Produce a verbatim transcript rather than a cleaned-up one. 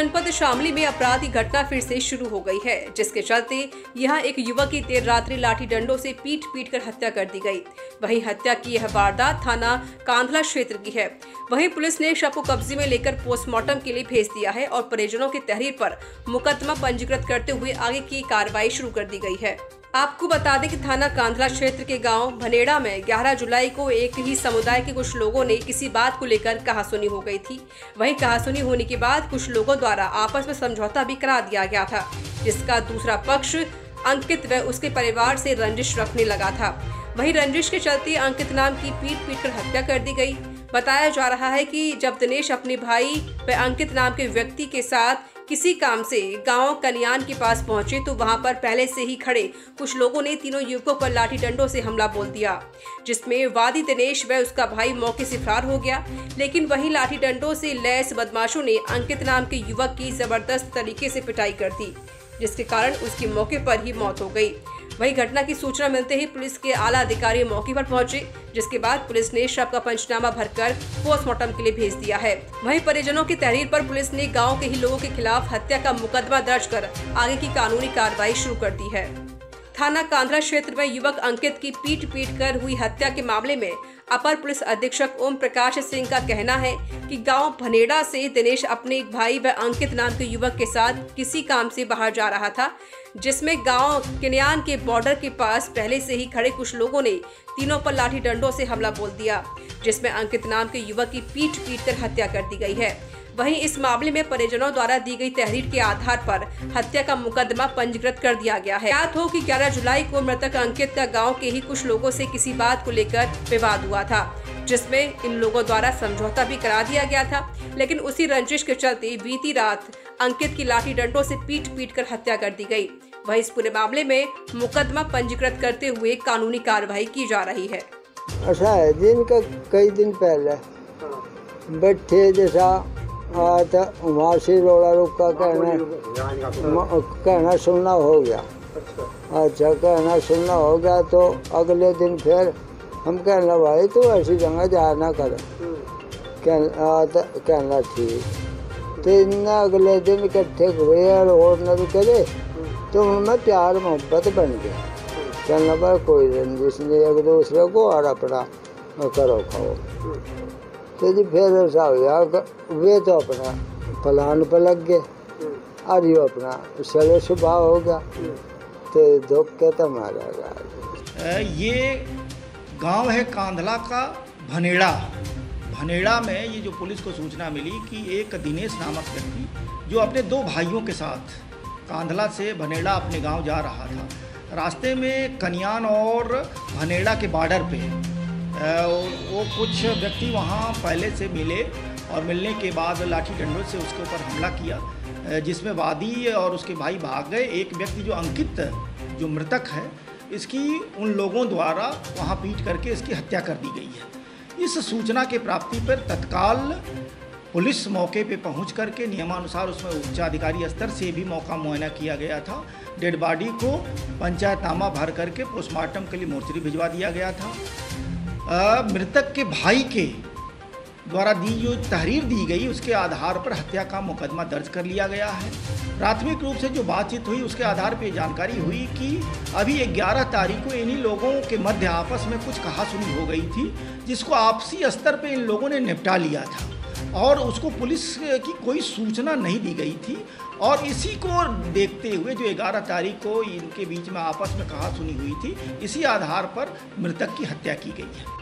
जनपद शामली में अपराध की घटना फिर से शुरू हो गई है, जिसके चलते यहां एक युवक की देर रात्रि लाठी डंडों से पीट पीट कर हत्या कर दी गई। वहीं हत्या की यह वारदात थाना कांधला क्षेत्र की है। वहीं पुलिस ने शव को कब्जे में लेकर पोस्टमार्टम के लिए भेज दिया है और परिजनों की तहरीर पर मुकदमा पंजीकृत करते हुए आगे की कार्रवाई शुरू कर दी गई है। आपको बता दें कि थाना कांधला क्षेत्र के गांव भनेड़ा में ग्यारह जुलाई को एक ही समुदाय के कुछ लोगों ने किसी बात को लेकर कहासुनी हो गई थी। वहीं कहासुनी होने के बाद कुछ लोगों द्वारा आपस में समझौता भी करा दिया गया था, जिसका दूसरा पक्ष अंकित व उसके परिवार से रंजिश रखने लगा था। वहीं रंजिश के चलते अंकित नाम की पीट पीट कर हत्या कर दी गई। बताया जा रहा है कि जब दिनेश अपने भाई व अंकित नाम के व्यक्ति के साथ किसी काम से गांव कन्यान के पास पहुंचे तो वहां पर पहले से ही खड़े कुछ लोगों ने तीनों युवकों पर लाठी डंडों से हमला बोल दिया, जिसमें वादी दिनेश व उसका भाई मौके से फरार हो गया। लेकिन वहीं लाठी डंडों से लैस बदमाशों ने अंकित नाम के युवक की जबरदस्त तरीके से पिटाई कर दी, जिसके कारण उसकी मौके पर ही मौत हो गई। वहीं घटना की सूचना मिलते ही पुलिस के आला अधिकारी मौके पर पहुंचे, जिसके बाद पुलिस ने शव का पंचनामा भरकर पोस्टमार्टम के लिए भेज दिया है। वहीं परिजनों की तहरीर पर पुलिस ने गांव के ही लोगों के खिलाफ हत्या का मुकदमा दर्ज कर आगे की कानूनी कार्रवाई शुरू कर दी है। थाना कांधला क्षेत्र में युवक अंकित की पीट पीट कर हुई हत्या के मामले में अपर पुलिस अधीक्षक ओम प्रकाश सिंह का कहना है कि गांव भनेड़ा से दिनेश अपने एक भाई व अंकित नाम के युवक के साथ किसी काम से बाहर जा रहा था, जिसमें गांव कन्यान के बॉर्डर के पास पहले से ही खड़े कुछ लोगों ने तीनों पर लाठी डंडों से हमला बोल दिया, जिसमें अंकित नाम के युवक की पीट पीट कर हत्या कर दी गई है। वहीं इस मामले में परिजनों द्वारा दी गई तहरीर के आधार पर हत्या का मुकदमा पंजीकृत कर दिया गया है। याद हो कि ग्यारह जुलाई को मृतक अंकित का गांव के ही कुछ लोगों से किसी बात को लेकर विवाद हुआ था, जिसमें इन लोगों द्वारा समझौता भी करा दिया गया था। लेकिन उसी रंजिश के चलते बीती रात अंकित की लाठी डंडों से पीट पीट कर हत्या कर दी गई। वहीं इस पूरे मामले में मुकदमा पंजीकृत करते हुए कानूनी कार्रवाई की जा रही है। ऐसा है दिन का कई दिन पहले बैठे जैसा तो वहाँ से रोड़ा रुका कहना कहना सुनना हो गया। अच्छा कहना सुनना हो गया तो अगले दिन फिर हम कहना भाई तो ऐसी जगह जाना कर कहना कहना ठीक। तो इन अगले दिन इकट्ठे हुए और न करे तो उनमें प्यार मोहब्बत बन गया। कहना भाई कोई रंजिश नहीं, एक दूसरे को और अपना करो खाओ। तो जी फिर ऐसा हो गया, वे तो अपना प्लान पर लग गए और ये अपना चलो सुबह हो गया तो दुख के तो मारा गया। ये गांव है कांधला का भनेड़ा। भनेड़ा में ये जो पुलिस को सूचना मिली कि एक दिनेश नामक व्यक्ति जो अपने दो भाइयों के साथ कांधला से भनेड़ा अपने गांव जा रहा था, रास्ते में कन्यान और भनेड़ा के बॉर्डर पे वो कुछ व्यक्ति वहाँ पहले से मिले और मिलने के बाद लाठी डंडों से उसके ऊपर हमला किया, जिसमें वादी और उसके भाई भाग गए। एक व्यक्ति जो अंकित जो मृतक है, इसकी उन लोगों द्वारा वहाँ पीट करके इसकी हत्या कर दी गई है। इस सूचना के प्राप्ति पर तत्काल पुलिस मौके पे पहुंच करके नियमानुसार उसमें उच्चाधिकारी स्तर से भी मौका मुआयना किया गया था। डेड बॉडी को पंचायतनामा भर करके पोस्टमार्टम के लिए मोर्चरी भिजवा दिया गया था। मृतक के भाई के द्वारा दी जो तहरीर दी गई उसके आधार पर हत्या का मुकदमा दर्ज कर लिया गया है। प्राथमिक रूप से जो बातचीत हुई उसके आधार पर जानकारी हुई कि अभी ग्यारह तारीख को इन्हीं लोगों के मध्य आपस में कुछ कहासुनी हो गई थी, जिसको आपसी स्तर पे इन लोगों ने निपटा लिया था और उसको पुलिस की कोई सूचना नहीं दी गई थी। और इसी को देखते हुए जो ग्यारह तारीख को इनके बीच में आपस में कहासुनी हुई थी, इसी आधार पर मृतक की हत्या की गई है।